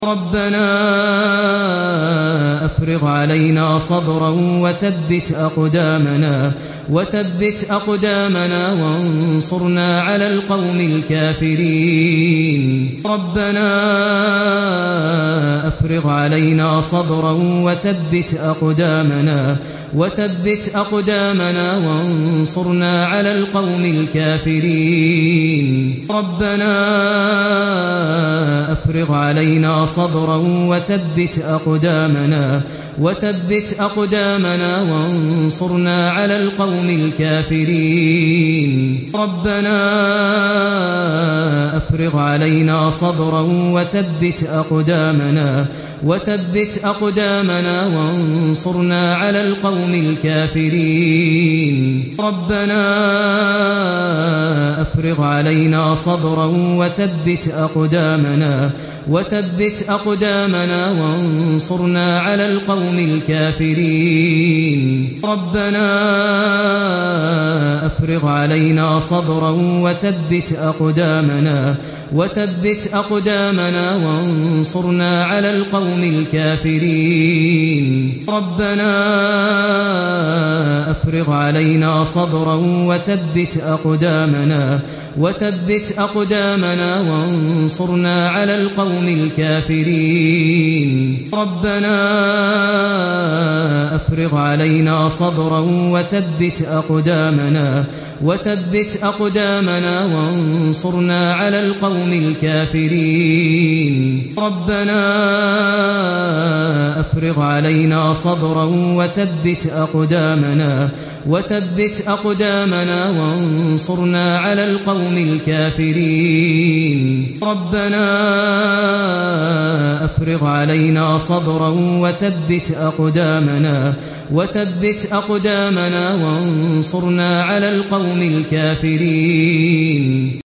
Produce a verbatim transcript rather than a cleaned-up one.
ربنا أفرغ علينا صبرا وثبت أقدامنا وثبت أقدامنا وانصرنا على القوم الكافرين ربنا أفرغ علينا صبرا وثبت أقدامنا وثبت أقدامنا وانصرنا على القوم الكافرين ربنا أفرغ علينا صبرا وثبت أقدامنا وثبت أقدامنا وانصرنا على القوم الكافرين ربنا أفرغ علينا صبرا وثبت أقدامنا وثبت أقدامنا وانصرنا على القوم الكافرين ربنا أفرغ علينا صبرا وثبت أقدامنا وثبت أقدامنا وانصرنا على القوم الكافرين ربنا أفرغ علينا صبرا وثبت أقدامنا وثبت أقدامنا وانصرنا على القوم الكافرين ربنا أفرغ علينا صبرا وثبت أقدامنا وثبت أقدامنا وانصرنا على القوم الكافرين ربنا أفرغ علينا صبرا وثبت أقدامنا وثبت أقدامنا وانصرنا على القوم الكافرين ربنا أفرغ علينا صبرا وثبت أقدامنا وثبت أقدامنا وانصرنا على القوم الكافرين ربنا أفرغ علينا صبرا وثبت أقدامنا وثبت أقدامنا وانصرنا على القوم الكافرين